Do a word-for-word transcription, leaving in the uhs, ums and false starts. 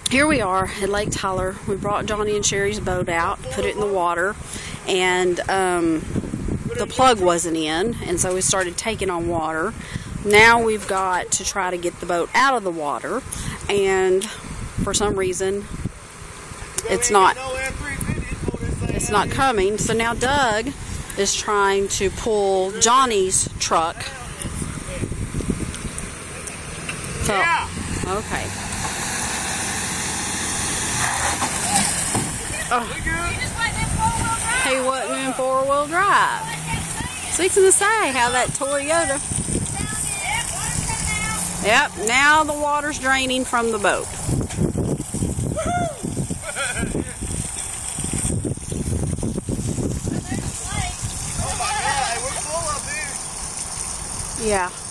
here we are at Lake Tyler. We brought Johnny and Sherry's boat out, put it in the water, and um, the plug wasn't in, and so we started taking on water. Now we've got to try to get the boat out of the water, and for some reason it's not it's not coming. So now Doug is trying to pull Johnny's truck. So, okay. Oh. He wasn't in four-wheel drive. Fixing to say how that Toyota. Yep, now the water's draining from the boat. Yeah.